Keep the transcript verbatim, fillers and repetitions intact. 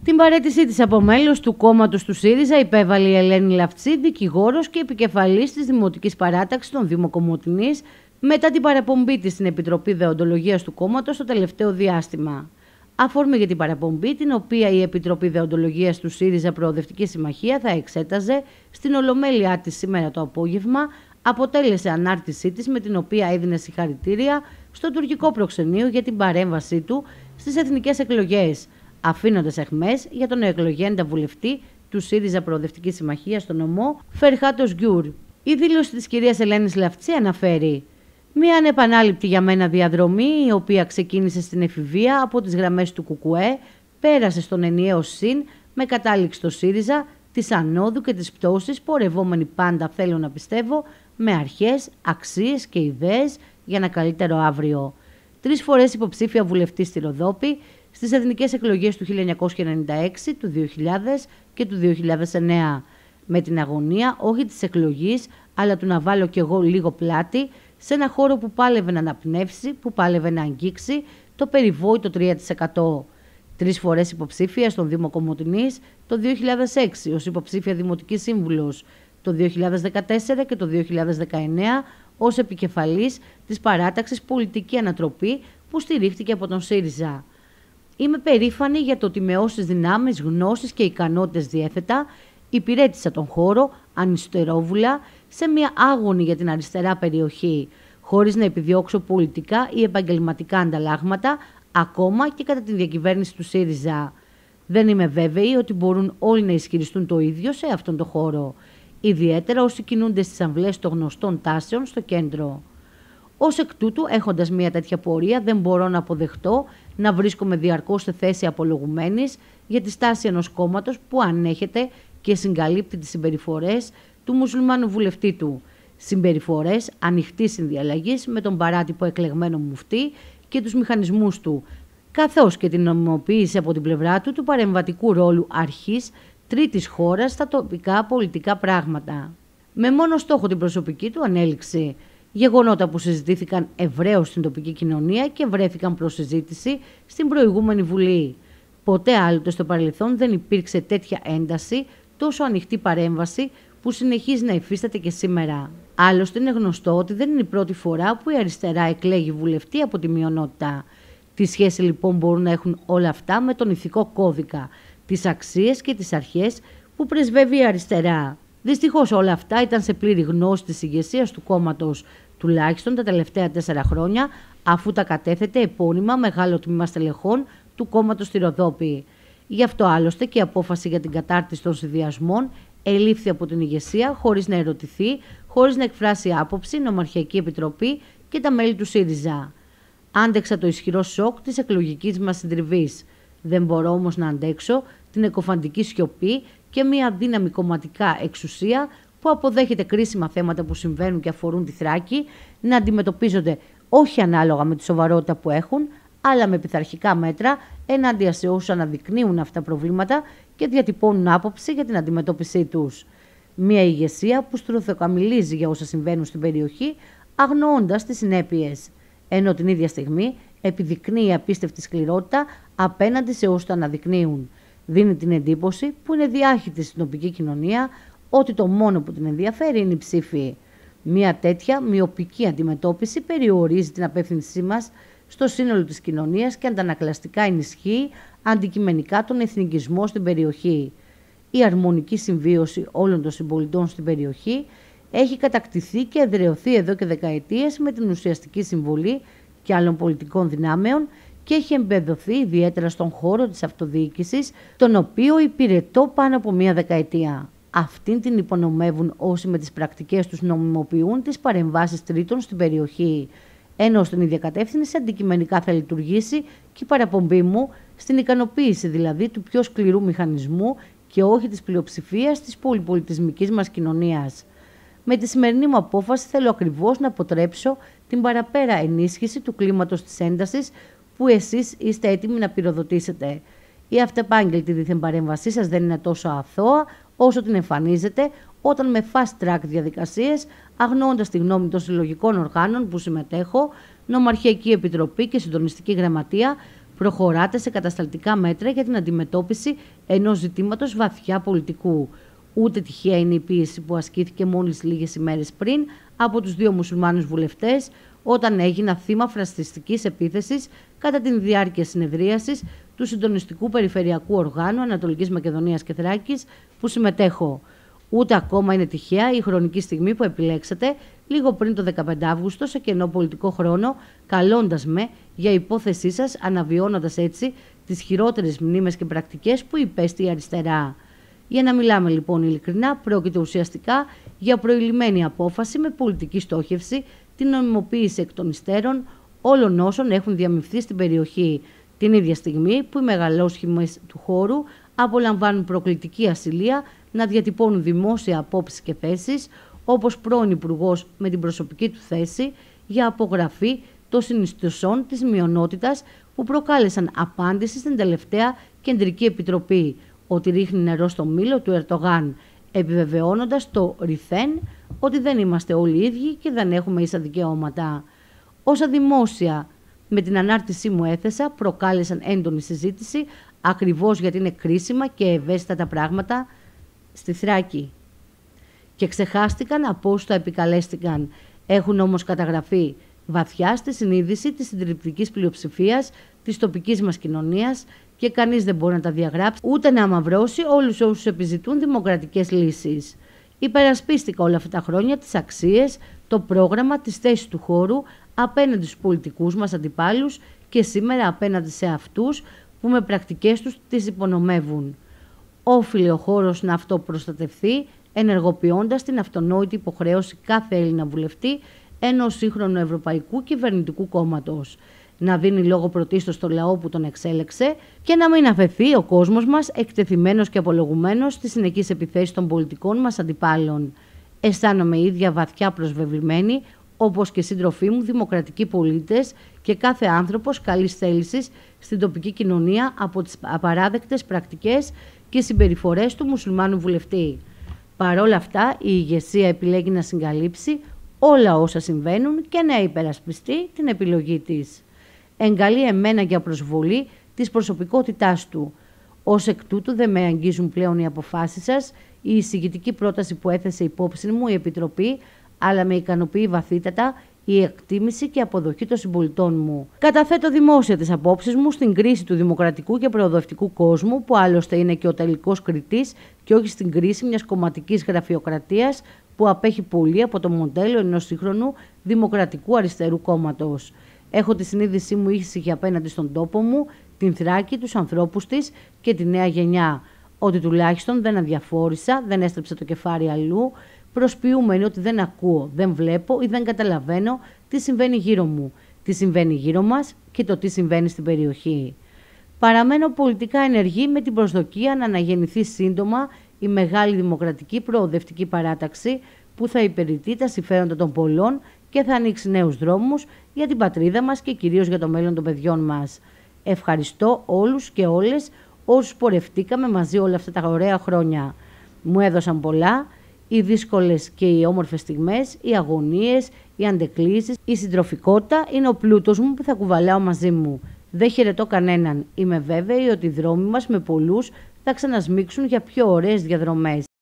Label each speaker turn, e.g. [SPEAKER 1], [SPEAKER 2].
[SPEAKER 1] Την παραίτησή της από μέλος του κόμματος του ΣΥΡΙΖΑ υπέβαλε η Ελένη Λαφτσή, δικηγόρος και επικεφαλής της Δημοτικής Παράταξης των Δήμων Κομοτηνής, μετά την παραπομπή της στην Επιτροπή Δεοντολογίας του κόμματος το τελευταίο διάστημα. Αφορμή για την παραπομπή, την οποία η Επιτροπή Δεοντολογίας του ΣΥΡΙΖΑ Προοδευτική Συμμαχία θα εξέταζε στην Ολομέλειά της σήμερα το απόγευμα, αποτέλεσε ανάρτησή της με την οποία έδινε συγχαρητήρια στο τουρκικό προξενείο για την παρέμβασή του στις εθνικές εκλογές, αφήνοντας εχμές για τον εκλογέντα βουλευτή του ΣΥΡΙΖΑ Προοδευτική Συμμαχία στο νομό Φερχάτος Γκιουρ. Η δήλωση της κυρίας Ελένης Λαφτσή αναφέρει: «Μια ανεπανάληπτη για μένα διαδρομή, η οποία ξεκίνησε στην εφηβεία από τις γραμμές του ΚΚΕ, πέρασε στον ενιαίο ΣΥΝ με κατάληξη στο ΣΥΡΙΖΑ, της ανόδου και της πτώσης, πορευόμενη πάντα, θέλω να πιστεύω, με αρχές, αξίες και ιδέες για ένα καλύτερο αύριο. Τρεις φορές υποψήφια βουλευτή στη Ροδόπη, στις εθνικές εκλογές του χίλια εννιακόσια ενενήντα έξι, του δύο χιλιάδες και του δύο χιλιάδες εννέα. Με την αγωνία όχι της εκλογής, αλλά του να βάλω κι εγώ λίγο πλάτη σε ένα χώρο που πάλευε να αναπνεύσει, που πάλευε να αγγίξει το περιβόητο τρία τοις εκατό. Τρεις φορές υποψήφια στον Δήμο Κομοτηνής το δύο χιλιάδες έξι ως υποψήφια Δημοτική Σύμβουλος, το δύο χιλιάδες δεκατέσσερα και το δύο χιλιάδες δεκαεννέα ως επικεφαλής της παράταξης Πολιτική Ανατροπή που στηρίχθηκε από τον ΣΥΡΙΖΑ. Είμαι περήφανη για το ότι με όσες δυνάμεις, γνώσεις και ικανότητες διέθετα, υπηρέτησα τον χώρο ανιστερόβουλα σε μια άγωνη για την αριστερά περιοχή, χωρίς να επιδιώξω πολιτικά ή επαγγελματικά ανταλλάγματα, ακόμα και κατά τη διακυβέρνηση του ΣΥΡΙΖΑ. Δεν είμαι βέβαιη ότι μπορούν όλοι να ισχυριστούν το ίδιο σε αυτόν τον χώρο, ιδιαίτερα όσοι κινούνται στις αμβλές των γνωστών τάσεων στο κέντρο. Ως εκ τούτου, έχοντας μια τέτοια πορεία, δεν μπορώ να αποδεχτώ να βρίσκομαι διαρκώς σε θέση απολογουμένης για τη στάση ενός κόμματος που ανέχεται και συγκαλύπτει τις συμπεριφορές του μουσουλμάνου βουλευτή του. Συμπεριφορές ανοιχτής συνδιαλλαγής με τον παράτυπο εκλεγμένο μουφτί και τους μηχανισμούς του, καθώς και την νομιμοποίηση από την πλευρά του του παρεμβατικού ρόλου αρχής τρίτης χώρας στα τοπικά πολιτικά πράγματα. Με μόνο στόχο την προσωπική του ανέλυξη. Γεγονότα που συζητήθηκαν ευρέως στην τοπική κοινωνία και βρέθηκαν προς συζήτηση στην προηγούμενη Βουλή. Ποτέ άλλοτε στο παρελθόν δεν υπήρξε τέτοια ένταση, τόσο ανοιχτή παρέμβαση που συνεχίζει να υφίσταται και σήμερα. Άλλωστε, είναι γνωστό ότι δεν είναι η πρώτη φορά που η αριστερά εκλέγει βουλευτή από τη μειονότητα. Τι σχέση λοιπόν μπορούν να έχουν όλα αυτά με τον ηθικό κώδικα, τις αξίες και τις αρχές που πρεσβεύει η αριστερά? Δυστυχώς όλα αυτά ήταν σε πλήρη γνώση της ηγεσίας του κόμματος, τουλάχιστον τα τελευταία τέσσερα χρόνια, αφού τα κατέθετε επώνυμα μεγάλο τμήμα στελεχών του κόμματος στη Ροδόπη. Γι' αυτό άλλωστε και η απόφαση για την κατάρτιση των συνδυασμών ελήφθη από την ηγεσία χωρίς να ερωτηθεί, χωρίς να εκφράσει άποψη, νομαρχιακή επιτροπή και τα μέλη του ΣΥΡΙΖΑ. Άντεξα το ισχυρό σοκ της εκλογικής μας συντριβής. Δεν μπορώ όμως να αντέξω την εκοφαντική σιωπή και μια αδύναμη κομματικά εξουσία που αποδέχεται κρίσιμα θέματα που συμβαίνουν και αφορούν τη Θράκη να αντιμετωπίζονται όχι ανάλογα με τη σοβαρότητα που έχουν, αλλά με πειθαρχικά μέτρα ενάντια σε όσους αναδεικνύουν αυτά τα προβλήματα και διατυπώνουν άποψη για την αντιμετώπιση τους. Μια ηγεσία που στρουθοκαμιλίζει για όσα συμβαίνουν στην περιοχή, αγνοώντας τις συνέπειες, ενώ την ίδια στιγμή επιδεικνύει απίστευτη σκληρότητα απέναντι σε όσους τα αναδεικνύουν. Δίνει την εντύπωση, που είναι διάχυτη στην τοπική κοινωνία, ότι το μόνο που την ενδιαφέρει είναι η ψήφη. Μια τέτοια μειοπική αντιμετώπιση περιορίζει την απεύθυνσή μας στο σύνολο της κοινωνίας και αντανακλαστικά ενισχύει αντικειμενικά τον εθνικισμό στην περιοχή. Η αρμονική συμβίωση όλων των συμπολιτών στην περιοχή έχει κατακτηθεί και εδραιωθεί εδώ και δεκαετίες με την ουσιαστική συμβολή και άλλων πολιτικών δυνάμεων και έχει εμπεδοθεί ιδιαίτερα στον χώρο της αυτοδιοίκησης, τον οποίο υπηρετώ πάνω από μία δεκαετία. Αυτήν την υπονομεύουν όσοι με τις πρακτικές τους νομιμοποιούν τις παρεμβάσεις τρίτων στην περιοχή, ενώ στην ίδια κατεύθυνση αντικειμενικά θα λειτουργήσει και η παραπομπή μου στην ικανοποίηση δηλαδή του πιο σκληρού μηχανισμού και όχι της πλειοψηφίας της πολυπολιτισμικής μας κοινωνίας. Με τη σημερινή μου απόφαση θέλω ακριβώς να αποτρέψω την παραπέρα ενίσχυση του κλίματος της έντασης που εσείς είστε έτοιμοι να πυροδοτήσετε. Η αυτεπάγγελτη δίθεν παρέμβασή σας δεν είναι τόσο αθώα όσο την εμφανίζεται όταν με fast track διαδικασίες, αγνοώντας τη γνώμη των συλλογικών οργάνων που συμμετέχω, Νομαρχιακή Επιτροπή και Συντονιστική Γραμματεία, προχωράτε σε κατασταλτικά μέτρα για την αντιμετώπιση ενός ζητήματος βαθιά πολιτικού. Ούτε τυχαία είναι η πίεση που ασκήθηκε μόλις λίγες ημέρες πριν από τους δύο μουσουλμάνους βουλευτές, όταν έγινα θύμα φραστιστικής επίθεσης κατά την διάρκεια συνεδρίασης του Συντονιστικού Περιφερειακού Οργάνου Ανατολικής Μακεδονίας και Θράκης που συμμετέχω. Ούτε ακόμα είναι τυχαία η χρονική στιγμή που επιλέξατε λίγο πριν το δεκαπέντε Αυγούστου σε κενό πολιτικό χρόνο, καλώντας με για υπόθεσή σας, αναβιώνοντας έτσι τις χειρότερες μνήμες και πρακτικές που υπέστη η αριστερά. Για να μιλάμε λοιπόν ειλικρινά, πρόκειται ουσιαστικά για προηλημένη απόφαση με πολιτική στόχευση, την νομιμοποίηση εκ των υστέρων όλων όσων έχουν διαμειφθεί στην περιοχή, την ίδια στιγμή που οι μεγαλόσχημες του χώρου απολαμβάνουν προκλητική ασυλία να διατυπώνουν δημόσια απόψεις και θέσεις, όπως πρώην Υπουργός με την προσωπική του θέση για απογραφή των συνιστοσών της μειονότητας που προκάλεσαν απάντηση στην τελευταία Κεντρική Επιτροπή, ότι ρίχνει νερό στο μήλο του Ερντογάν, επιβεβαιώνοντας το ρηθέν ότι δεν είμαστε όλοι ίδιοι και δεν έχουμε ίσα δικαιώματα. Όσα δημόσια με την ανάρτησή μου έθεσα προκάλεσαν έντονη συζήτηση ακριβώς γιατί είναι κρίσιμα και ευαίσθητα τα πράγματα στη Θράκη. Και ξεχάστηκαν από όσους τα επικαλέστηκαν. Έχουν όμως καταγραφεί βαθιά στη συνείδηση της συντριπτικής πλειοψηφίας της τοπικής μας κοινωνίας και κανείς δεν μπορεί να τα διαγράψει ούτε να αμαυρώσει όλους όσους επιζητούν δημοκρατικές λύσεις. Υπερασπίστηκα όλα αυτά τα χρόνια τις αξίες, το πρόγραμμα, τις θέσεις του χώρου απέναντι στους πολιτικούς μας αντιπάλους και σήμερα απέναντι σε αυτούς που με πρακτικές τους τις υπονομεύουν. Όφιλε ο χώρος να αυτοπροστατευθεί, ενεργοποιώντας την αυτονόητη υποχρέωση κάθε Έλληνα βουλευτή ενός σύγχρονου ευρωπαϊκού κυβερνητικού κόμματος. Να δίνει λόγο πρωτίστως στο λαό που τον εξέλεξε και να μην αφαιθεί ο κόσμος μας εκτεθειμένος και απολογουμένος στις συνεχείς επιθέσεις των πολιτικών μας αντιπάλων. Αισθάνομαι ίδια βαθιά προσβεβλημένη, όπως και σύντροφοί μου δημοκρατικοί πολίτες και κάθε άνθρωπος καλής θέλησης στην τοπική κοινωνία από τις απαράδεκτες πρακτικές και συμπεριφορές του μουσουλμάνου βουλευτή. Παρόλα αυτά, η ηγεσία επιλέγει να συγκαλύψει όλα όσα συμβαίνουν και να υπερασπιστεί την επιλογή της. Εγκαλεί εμένα για προσβολή της προσωπικότητάς του. Ως εκ τούτου δεν με αγγίζουν πλέον οι αποφάσεις σας, η εισηγητική πρόταση που έθεσε υπόψη μου η Επιτροπή, αλλά με ικανοποιεί βαθύτατα η εκτίμηση και αποδοχή των συμπολιτών μου. Καταθέτω δημόσια τις απόψεις μου στην κρίση του δημοκρατικού και προοδευτικού κόσμου, που άλλωστε είναι και ο τελικός κριτής, και όχι στην κρίση μιας κομματικής γραφειοκρατίας που απέχει πολύ από το μοντέλο ενός σύγχρονου δημοκρατικού αριστερού κόμματος. Έχω τη συνείδησή μου ήσυχη απέναντι στον τόπο μου, την Θράκη, τους ανθρώπους της και τη νέα γενιά. Ότι τουλάχιστον δεν αδιαφόρησα, δεν έστρεψα το κεφάλι αλλού, προσποιούμενοι ότι δεν ακούω, δεν βλέπω ή δεν καταλαβαίνω τι συμβαίνει γύρω μου, τι συμβαίνει γύρω μας και το τι συμβαίνει στην περιοχή. Παραμένω πολιτικά ενεργή με την προσδοκία να αναγεννηθεί σύντομα η μεγάλη δημοκρατική προοδευτική παράταξη που θα υπηρετεί τα συμφέροντα των πολλών και θα ανοίξει νέους δρόμους για την πατρίδα μας και κυρίως για το μέλλον των παιδιών μας. Ευχαριστώ όλους και όλες όσους πορευτήκαμε μαζί όλα αυτά τα ωραία χρόνια. Μου έδωσαν πολλά, οι δύσκολες και οι όμορφες στιγμές, οι αγωνίες, οι αντεκκλήσεις, η συντροφικότητα είναι ο πλούτος μου που θα κουβαλάω μαζί μου. Δεν χαιρετώ κανέναν. Είμαι βέβαιη ότι οι δρόμοι μας με πολλούς θα ξανασμίξουν για πιο ωραίες διαδρομές.